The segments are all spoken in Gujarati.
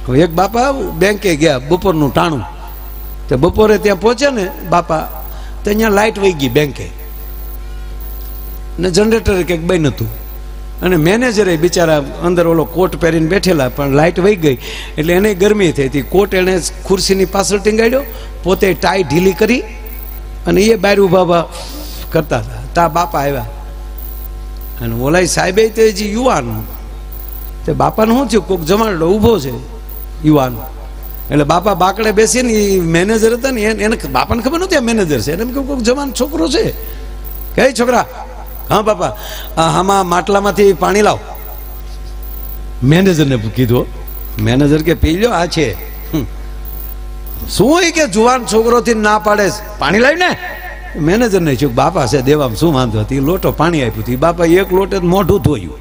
એક બાપા બેંકે ગયા બપોરનું ટાણું, તો બપોરે ત્યાં પહોંચે ને બાપા તો અહીંયા લાઇટ વહી ગઈ બેંકે ને જનરેટર કંઈક બંધ હતું, અને મેનેજરે બિચારા અંદર ઓલો કોટ પહેરીને બેઠેલા, પણ લાઇટ વહી ગઈ એટલે એને ગરમી થઈ હતી. કોટ એણે ખુરશીની પાછળ ટીંગાડ્યો, પોતે ટાઈ ઢીલી કરી અને એ બહાર ઊભા કરતા હતા. તા બાપા આવ્યા અને ઓલાઈ સાહેબે તે હજી યુવાન, તે બાપાને શું થયું, કોઈક જમાડો ઊભો છે યુવાન, એટલે બાપા બાકડે બેસીને એ મેનેજર હતા ને એને બાપાને ખબર નહોતી આ મેનેજર છે, એને કોઈક જવાન છોકરો છે. કઈ છોકરા? હા બાપા, આમાં માટલામાંથી પાણી લાવ. મેનેજરને કીધું, મેનેજર કે પી લો, આ છે. શું હોય કે જુવાન છોકરોથી ના પાડે, પાણી લાવી ને. મેનેજર ને શું બાપા છે દેવામાં શું વાંધો હતી, લોટો પાણી આપ્યું હતું. બાપા એક લોટે મોઢું ધોયું.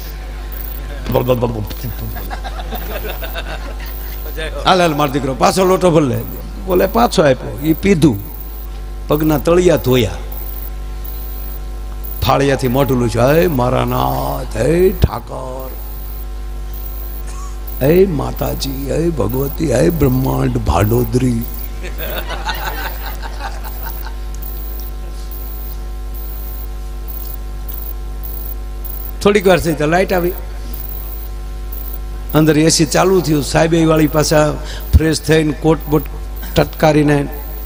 હાલ હાલ મારો દીકરો પાછો લોટો ભલે, બોલે પાછો આપ્યો, એ પીધું, પગના તળિયા ધોયા, ફાળિયાથી મોઢું લૂછ્યું. હે મારા નાથ, હે ઠાકર, હે માતાજી, હે ભગવતી, હે બ્રહ્માંડ ભાડોદરી. થોડીક વાર થઈ તો લાઈટ આવી, અંદર એસી ચાલુ થયું. સાહેબ વાળી પાછા ફ્રેશ થઈને કોટ બોટ ટટકારીને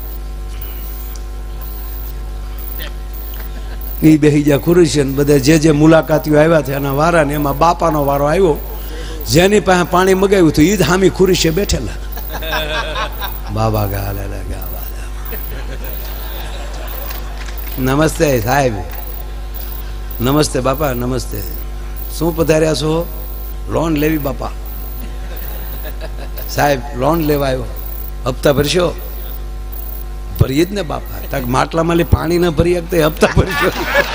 એ બેસી ગયા ખુરશી. બધા જે મુલાકાતીઓ આવ્યા છે એના વારા ને એમાં બાપાનો વારો આવ્યો. જેની પાસે પાણી મગાવ્યું હતું એ જ હામી ખુરશીએ બેઠેલા. બાબા ગાલે નમસ્તે સાહેબ, નમસ્તે બાપા, નમસ્તે. શું પધાર્યા છો? લોન લેવી બાપા. સાહેબ લોન લેવા આવ્યો, હપ્તા ભરશો? ભરીએ જ ને બાપા. તક માટલામાં પાણી ના ભરી શકતે, હપ્તા ભરશો?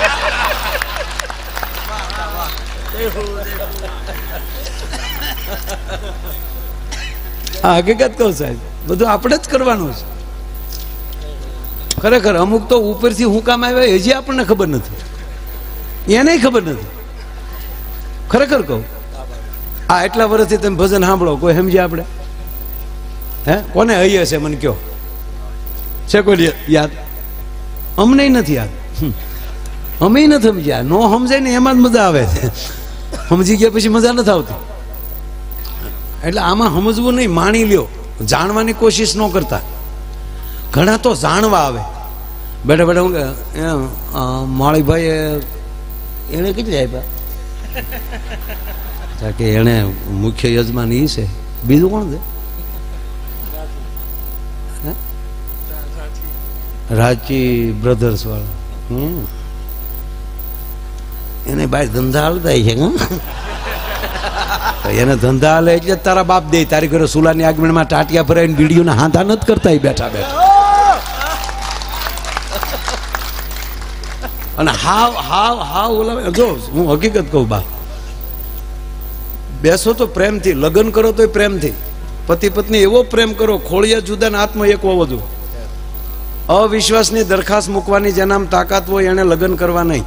હા હકીકત કહું સાહેબ, બધું આપણે જ કરવાનું છે. ખરેખર અમુક તો ઉપરથી હું કામ આવ્યા હજી આપણને ખબર નથી, એને ખબર નથી. ખરેખર કહું, આ એટલા વર્ષથી તમે ભજન સાંભળો, કોઈ સમજે આપણે? હે કોને હૈયે છે મને કયો? છે કોઈ યાદ? અમને નથી યાદ, અમે નથી સમજ્યા. નો સમજાય ને એમાં જ મજા આવે છે, સમજી ગયા પછી મજા નથી આવતી. એટલે આમાં સમજવું નહીં, માણી લ્યો, જાણવાની કોશિશ ન કરતા. ઘણા તો જાણવા આવે બેઠા બેઠા. માળીભાઈ એને કેટલી આપ્યા કે એને મુખ્ય યજમાન એ છે, બીજું કોણ છે? રાચી બ્રધર્સ વાળા, એને બાય ધંધા હાલતા છે. એને ધંધા હાલે એટલે તારા બાપ દે. તારી ઘરે સુલાની આગમનમાં ટાટિયા ભરાઈને બીડીઓના હાંધા નથી કરતા બેઠા બેઠા. અને હાવ હાવ હાવ ઓલા જો હું હકીકત કહું બા, બેસો તો પ્રેમથી, લગ્ન કરો તો પ્રેમથી. પતિ પત્ની એવો પ્રેમ કરો, ખોળિયા જુદા ને આત્મા એક હોવો જોઈએ. અવિશ્વાસની દરખાસ્ત મૂકવાની જેનામ તાકાત હોય એને લગ્ન કરવા નહીં.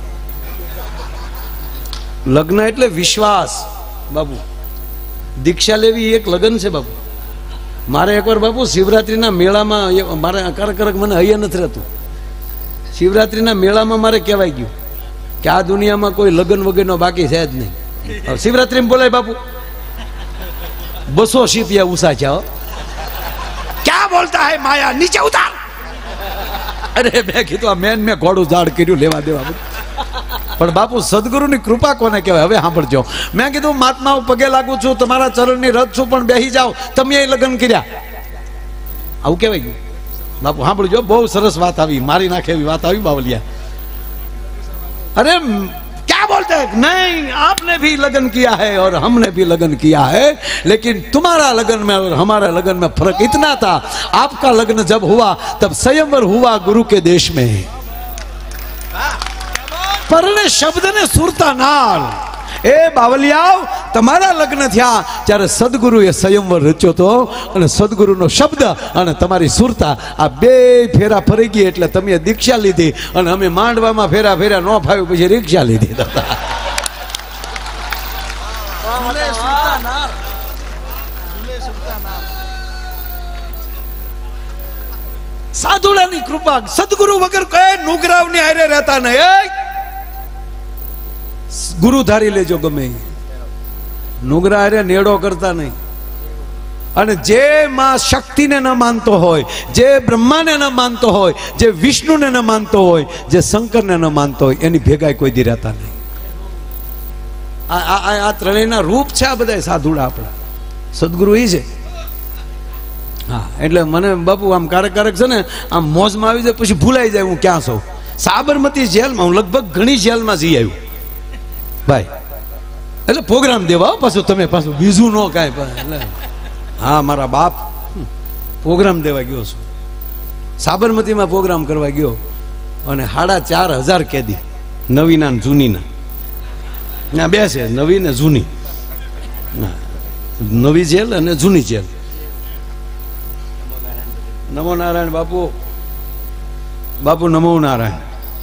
લગ્ન એટલે વિશ્વાસ બાબુ. દીક્ષા લેવી એક લગ્ન છે બાબુ. મારે એકવાર બાબુ શિવરાત્રીના મેળામાં, મારે અકારક મને હૈયે નથી રહેતું. શિવરાત્રીના મેળામાં મારે કહેવાય ગયું કે આ દુનિયામાં કોઈ લગ્ન વગરનો બાકી છે જ નહીં. શિવરાત્રીમાં બોલાય બાપુ 200 શીપિયા ઉષા છે. ક્યાં બોલતા હે માયા, નીચે ઉતાર. અરે મેં કીધું આ મેં ઘોડું ઝાડ કર્યું, લેવા દેવા. પણ બાપુ સદગુરુની કૃપા કોને કહેવાય? હવે સાંભળજો. મેં કીધું મહાત્માઓ પગે લાગુ છું, તમારા ચરણની રથ છું, પણ બેસી જાઓ, તમે એ લગ્ન કર્યા, આવું કહેવાય ગયું બાપુ. સાંભળજો, બહુ સરસ વાત આવી, મારી નાખે એવી વાત આવી બાવલિયા. अरे क्या बोलते हैं? नहीं, आपने भी लगन किया है और हमने भी लगन किया है, लेकिन तुम्हारा लगन में और हमारा लगन में फर्क इतना था, आपका लगन जब हुआ तब स्वयंवर हुआ गुरु के देश में. પરણે શબ્દને સુરતા નાલ. એ બાવલિયાઓ, તમારા લગ્ન થયા ત્યારે સદગુરુએ સ્વયંવર રચ્યો હતો, અને સદગુરુનો શબ્દ અને તમારી સુરતા આ બે ફેરા ફરી ગઈ એટલે તમે દીક્ષા લીધી, અને અમે માંડવામાં ફેરા ફેરા ન ફાવ્યું પછી રીક્ષા લીધી. સાધુડાની કૃપા. સદગુરુ વગર કઈ નુગરાવની હારે રહેતા નહીં. ગુરુ ધારી લેજો ગમે નુગરા હારે નેડો કરતા નહીં. અને જે માં શક્તિને ન માનતો હોય, જે બ્રહ્માને ન માનતો હોય, જે વિષ્ણુને ન માનતો હોય, જે શંકરને ન માનતો હોય, એની ભેગા કોઈ દી રહેતા નહીં. આ ત્રણેયના રૂપ છે આ બધા સાધુડા આપણા. સદગુરુ એ છે. હા, એટલે મને બાપુ આમ ક્યારેક છે ને આમ મોજમાં આવી જાય, પછી ભૂલાઈ જાય હું ક્યાં છું. સાબરમતી જેલમાં હું લગભગ ઘણી જેલમાં જઈ આવ્યું ભાઈ. એટલે પ્રોગ્રામ દેવા પાછું તમે પાછું બીજું ન કાંઈ. એટલે હા, મારા બાપ પ્રોગ્રામ દેવા ગયો છું. સાબરમતીમાં પ્રોગ્રામ કરવા ગયો અને 4,500 કેદી, નવીના ને જૂનીના. ના બે છે, નવી ને જૂની. નવી જેલ અને જૂની જેલ. નમો નારાયણ બાપુ. બાપુ નમો નારાયણ.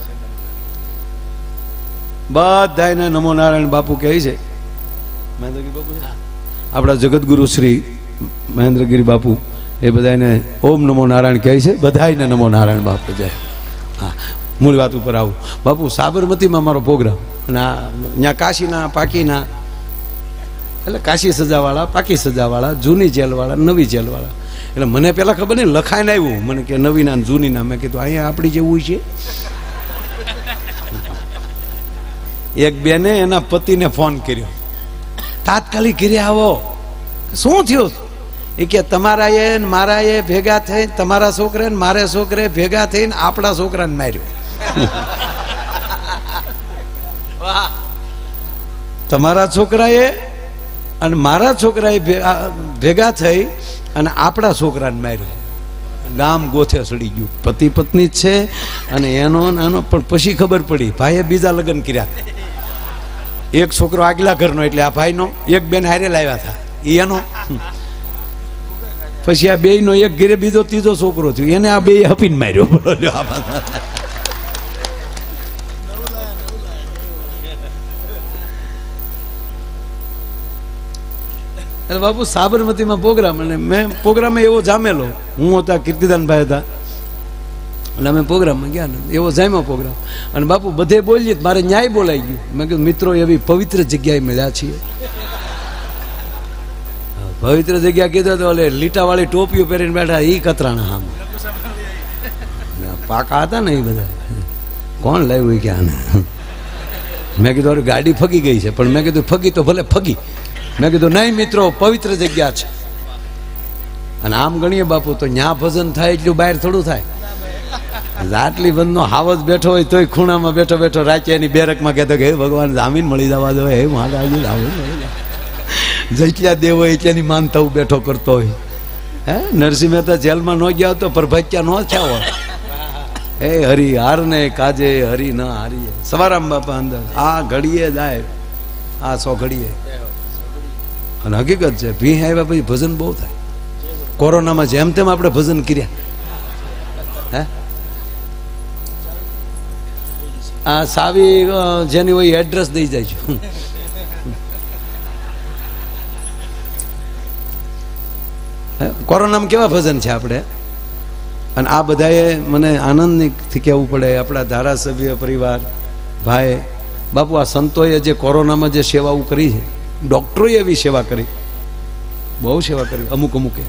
બધાને નમો નારાયણ બાપુ કહે છે. મહેન્દ્રગીરી બાપુ, આપણા જગતગુરુ શ્રી મહેન્દ્રગીરી બાપુ એ બધાને ઓમ નમો નારાયણ કહે છે. બધાને નમો નારાયણ બાપુ જય. હા, મૂળ વાત ઉપર આવું બાપુ. સાબરમતીમાં મારો પ્રોગ્રામ અને ત્યાં કાશીના પાકીના, એટલે કાશી સજાવાળા, પાકી સજાવાળા, જૂની જેલવાળા, નવી જેલવાળા. એટલે મને પેલા ખબર નહીં, લખાઈને આવ્યું મને કે નવીના ને જૂનીના. મેં કીધું અહીંયા આપણી જેવું છે. એક બેને એના પતિને ફોન કર્યો, તાત્કાલિક ઘરે આવો. શું થયું? એ કે તમારા એ મારા એ ભેગા થઈ, તમારા છોકરા ને મારે છોકરે ભેગા થઈને આપણા છોકરાને માર્યો. તમારા છોકરાએ અને મારા છોકરાએ ભેગા થઈ અને આપણા છોકરાને માર્યો. ગામ ગોથે સડી ગયું. પતિ પત્ની જ છે અને એનો નાનો. પણ પછી ખબર પડી ભાઈએ બીજા લગ્ન કર્યા. એક છોકરો આગલા ઘરનો, એટલે આ ભાઈનો. એક બેન હારે લાવ્યા હતા એનો. પછી આ બેયનો એક ઘરે બીજો ત્રીજો છોકરો થયો, એને આ બે હપીને માર્યો. બાપુ સાબરમતીમાં પ્રોગ્રામ, અને મેં પ્રોગ્રામ એવો જામેલો. હું હતા, કીર્તિદાનભાઈ હતા, એટલે અમે પ્રોગ્રામમાં ગયા ને એવો જામ્યો પ્રોગ્રામ. અને બાપુ બધે બોલીએ, મારે ન્યાય બોલાઈ ગયું. મેં કીધું મિત્રો એવી પવિત્ર જગ્યાએ મળ્યા છીએ. પવિત્ર જગ્યા કીધું તો ઓલે લીટાવાળી ટોપીઓ પહેરીને બેઠા એ કતરાણા. આમ પાકા હતા ને એ બધા. કોણ લાવ્યું કે આને? મેં કીધું અરે ગાડી ફગી ગઈ છે. પણ મેં કીધું ફગી તો ભલે ફગી. મેં કીધું નહીં મિત્રો, પવિત્ર જગ્યા છે. અને આમ ગણીએ બાપુ તો ન્યા ભજન થાય એટલું બહાર થોડું થાય. લાટલી બંધનો હાવજ બેઠો હોય તોય ખૂણામાં બેઠો બેઠો રાચે એની બેરકમાં કહેતો કે હે ભગવાન જામીન મળી જવા દો, હે મહારાજ જામીન મળી જાય. જેટલા દેવ હોય એટલાની માનતા બેઠો કરતો હોય. હે નરસિંહ મહેતા જેલમાં ન ગયા તો પરભાત્યા ન થયા હોય. હે હરિ હાર ને કાજે હરિ ન હારીએ. સવારામ બાપા અંદર આ ઘડીએ જાય, આ 100 ઘડીએ. અને હકીકત છે, ભી આવ્યા પછી ભજન બહુ થાય. કોરોનામાં જેમ તેમ આપણે ભજન કર્યા. હે આ સાવી જેની હોય એડ્રેસ દઈ જાય છે. કોરોનામાં કેવા ભજન છે આપણે. અને આ બધાએ મને આનંદથી કહેવું પડે, આપણા ધારાસભ્ય પરિવાર ભાઈ બાપુ, આ સંતોએ જે કોરોનામાં જે સેવાઓ કરી છે, ડૉક્ટરોએ એવી સેવા કરી, બહુ સેવા કરી અમુકે.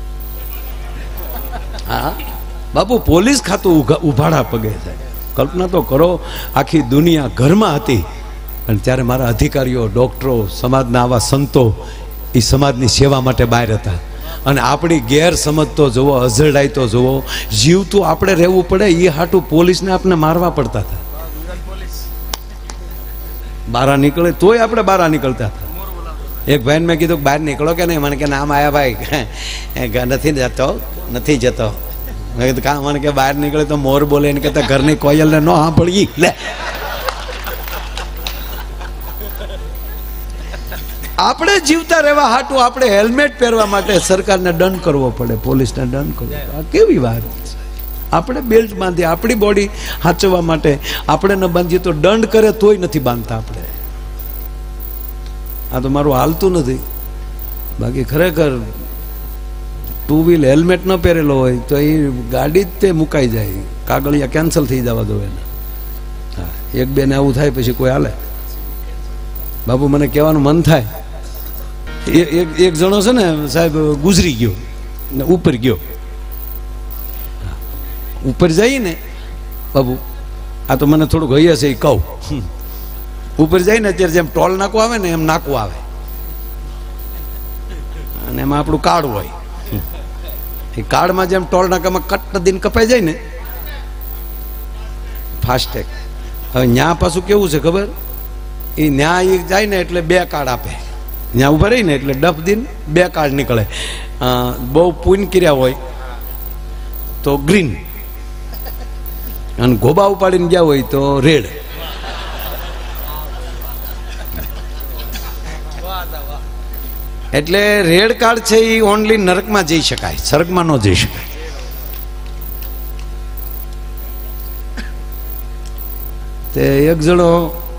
હા બાપુ, પોલીસ ખાતું ઉભાડા પગે થાય. કલ્પના તો કરો, આખી દુનિયા ઘરમાં હતી અને ત્યારે મારા અધિકારીઓ, ડૉક્ટરો, સમાજના આવા સંતો એ સમાજની સેવા માટે બહાર હતા. અને આપણી ગેરસમજ તો જુઓ, અઝરડાઈ તો જુઓ, જીવતું આપણે રહેવું પડે એ હાટું પોલીસને આપણે મારવા પડતા હતા. બહાર નીકળે તોય આપણે બહાર નીકળતા હતા. એક ભાઈને મેં કીધું બહાર નીકળો કે નહીં? મને કે નામ આયા ભાઈ, નથી જતો. મેં કીધું કાં? મને કે બહાર નીકળે તો મોર બોલે, એને કહેતા ઘરની કોયલને ન સાંભળી લે. આપણે જીવતા રહેવા હાટું આપણે હેલ્મેટ પહેરવા માટે સરકારને દંડ કરવો પડે, પોલીસને દંડ કરવો પડે. આ કેવી વાત છે? આપણે બેલ્ટ બાંધીએ આપણી બોડી સાચવવા માટે, આપણે ન બાંધીએ તો દંડ કરે તોય નથી બાંધતા આપણે. આ તો મારું હાલતું નથી. બાકી ખરેખર ટુ વ્હીલ હેલ્મેટ ન પહેરેલો હોય તો એ ગાડી જ તે મુકાઈ જાય, કાગળિયા કેન્સલ થઈ જવા દો એને. હા, એક બે ને આવું થાય પછી કોઈ હાલે? બાપુ મને કહેવાનું મન થાય, એક જણો છે ને સાહેબ ગુજરી ગયો ને ઉપર ગયો, ઉપર જઈ ને બાબુ આ તો મને થોડુંક હૈયે છે એ કહું, ઉપર જાય ને અત્યારે જેમ ટોલ નાકું આવે ને એમ નાકું આવે અને એમાં આપણું કાર્ડ હોય, એ કાર્ડમાં જેમ ટોલ નાકામાં કટ દિન કપાઈ જાય ને ફાસ્ટેગ. હવે ન્યા પાછું કેવું છે ખબર, એ ન્યા એ જાય ને એટલે બે કાર્ડ આપે, ત્યાં ઉભા રહી ને એટલે ડફ દિન બે કાર્ડ નીકળે. બહુ પૂન કર્યા હોય તો ગ્રીન, અને ગોબા ઉપાડીને ગયા હોય તો રેડ. એટલે રેડ કાર્ડ છે એ ઓનલી નરકમાં જઈ શકાય, સ્વર્ગમાં ન જઈ શકાય. તે એક જણો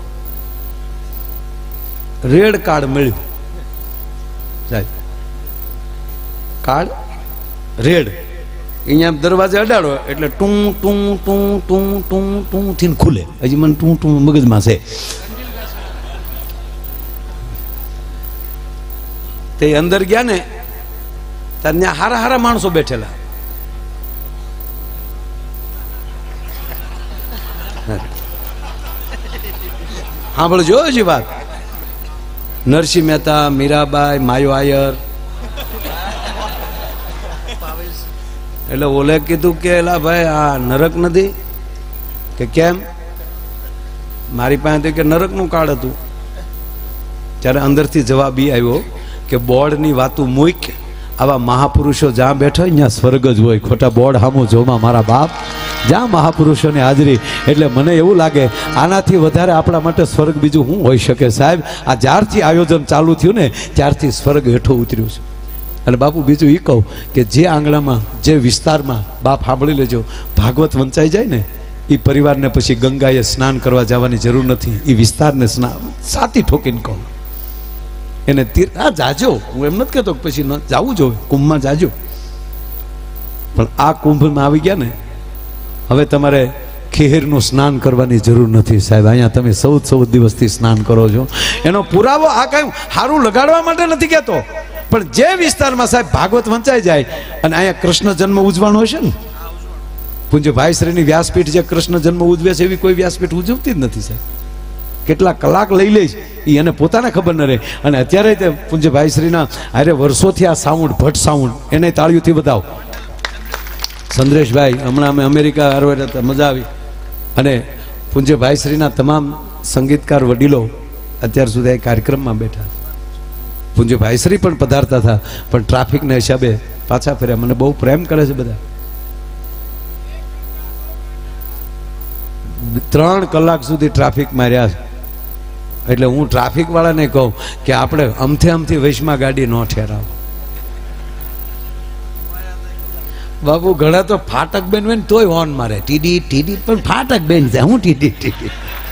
રેડ કાર્ડ મળ્યું સાહેબ, કાર્ડ રેડ, અહીંયા દરવાજે અડાડો એટલે ટું ટું ટું ટું ટું ટું થઈને ખુલે. હજી મને ટું ટું મગજમાં છે. તે અંદર ગયા ને ત્યારે ત્યાં હારા હારા માણસો બેઠેલા, સાંભળજો હજી વાત. નરસિંહ મહેતા, મીરાબાઈ, માયો આયર. એટલે ઓલે કીધું કે એલા ભાઈ આ નરક નથી કે કેમ? મારી પાસે કે નરકનું કાર્ડ હતું. ત્યારે અંદરથી જવાબ એ આવ્યો કે બોર્ડની વાતું મૂક, આવા મહાપુરુષો જ્યાં બેઠા હોય ત્યાં સ્વર્ગ જ હોય. ખોટા બોર્ડ સામું જોમાં મારા બાપ, જ્યાં મહાપુરુષોની હાજરી. એટલે મને એવું લાગે આનાથી વધારે આપણા માટે સ્વર્ગ બીજું શું હોઈ શકે સાહેબ? આ જ્યારથી આયોજન ચાલુ થયું ને ત્યારથી સ્વર્ગ હેઠો ઉતર્યું છે. અને બાપુ બીજું એ કહું કે જે આંગણામાં, જે વિસ્તારમાં, બાપ સાંભળી લેજો, ભાગવત વંચાઈ જાય ને એ પરિવારને પછી ગંગાએ સ્નાન કરવા જવાની જરૂર નથી. એ વિસ્તારને સ્નાન સાતી ઠોકીને કહું એને આ જાજો. હું એમ નથી કહેતો પછી ન જવું જોઈએ, કુંભમાં જાજો, પણ આ કુંભમાં આવી ગયા ને હવે તમારે ખેરનું સ્નાન કરવાની જરૂર નથી સાહેબ. અહીંયા તમે 14 દિવસથી સ્નાન કરો છો. એનો પુરાવો આ કાંઈ સારું લગાડવા માટે નથી કહેતો, પણ જે વિસ્તારમાં સાહેબ ભાગવત વંચાઈ જાય અને અહીંયા કૃષ્ણ જન્મ ઉજવાનો હશે ને, પૂજ્ય ભાઈશ્રીની વ્યાસપીઠ જે કૃષ્ણ જન્મ ઉજવે છે એવી કોઈ વ્યાસપીઠ ઉજવતી જ નથી સાહેબ. કેટલા કલાક લઈ લે છે એ એને પોતાને ખબર ન રહે. અને અત્યારે તે પૂજ્ય ભાઈશ્રીના અરે વર્ષોથી આ સાઉન્ડ, ભટ્ટ સાઉન્ડ, એને તાળીઓથી બતાવો. સંદ્રેશભાઈ હમણાં અમે અમેરિકા આવ્યા હતા, મજા આવી. અને પૂજ્ય ભાઈશ્રીના તમામ સંગીતકાર વડીલો અત્યાર સુધી આ કાર્યક્રમમાં બેઠા. પૂજ્ય ભાઈશ્રી પણ પધારતા હતા, પણ ટ્રાફિકના હિસાબે પાછા ફર્યા. મને બહુ પ્રેમ કરે છે બધા. 3 કલાક સુધી ટ્રાફિકમાં રહ્યા છે. એટલે હું ટ્રાફિક વાળાને કહું કે આપણે અમથી વૈશમાં ગાડી ન ઠેરાવો. બાબુ ઘણા તો ફાટક બેન હોય ને તોય હોર્ન મારે, ટીડી ટીડી, પણ ફાટક બેન છે, હું ટીડી ટીડી.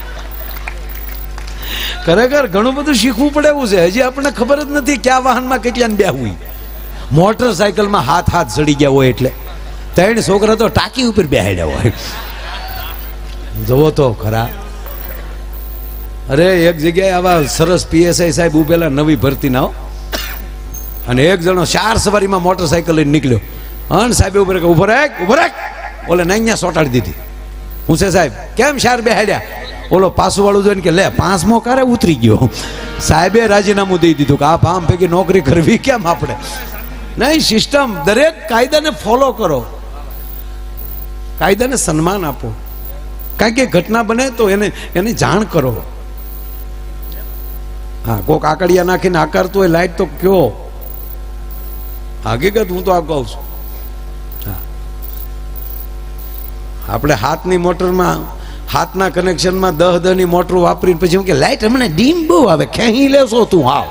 ખરેખર ઘણું બધું શીખવું પડે એવું છે. હજી આપણને ખબર જ નથી કયા વાહનમાં કેટલાને બેહવું. મોટરસાયકલમાં હાથ ચડી ગયા હોય એટલે 3 છોકરા તો ટાંકી ઉપર બેહાડ્યા હોય. જવો તો ખરા. અરે એક જગ્યાએ આવા સરસ પીએસઆઈ સાહેબ ઉભેલા નવી ભરતીના, અને એક જણો 4 સવારીમાં મોટરસાયકલ લઈને નીકળ્યો. હા સાહેબ ઉભો રાખ ઓલે નાઈયા સોટાડી દીધી. હું છે સાહેબ કેમ 4 બેહાડ્યા? ઓલો પાછું વાળું જોઈને કે લે 5મો કારે ઉતરી ગયો. સાહેબે રાજીનામું દઈ દીધું કે આ પામ પૈકી નોકરી કરવી કેમ આપણે? નહીં, સિસ્ટમ, દરેક કાયદાને ફોલો કરો, કાયદાને સન્માન આપો. કાંઈ કે ઘટના બને તો એની જાણ કરો. હા, કોક આકડિયા નાખીને આકારતું હોય લાઈટ તો કયો. હકીકત હું તો આ કહું છું. હા, આપણે હાથની મોટરમાં, હાથના કનેક્શનમાં 10-10ની મોટર વાપરીને પછી કે લાઈટ હમણાં ડીમ બહુ આવે, ખેંચી લેશો તું. હાવ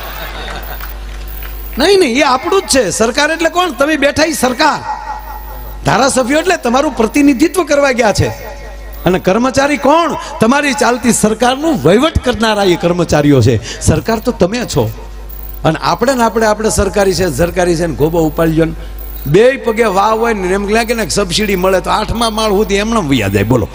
નહીં, એ આપણું જ છે. સરકાર એટલે કોણ? તમે બેઠા એ સરકાર. ધારાસભ્યો એટલે તમારું પ્રતિનિધિત્વ કરવા ગયા છે. અને કર્મચારી કોણ? તમારી ચાલતી સરકારનું વહીવટ કરનારા એ કર્મચારીઓ છે. સરકાર તો તમે છો. અને આપણે ને આપણે સરકારી છે ને ગોબો ઉપાડ્યો ને બે પગે વાહ હોય ને એમ લાગે ને સબસિડી મળે તો 8મા માળ સુધી એમણે વૈયા જાય. બોલો,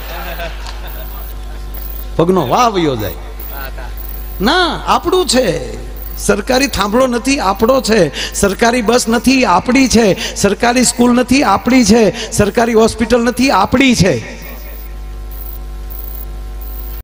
પગનો વાહ વયો જાય. ના, આપણું છે. સરકારી થાંભળો નથી, આપણો છે. સરકારી બસ નથી, આપણી છે. સરકારી સ્કૂલ નથી, આપણી છે. સરકારી હોસ્પિટલ નથી, આપણી છે.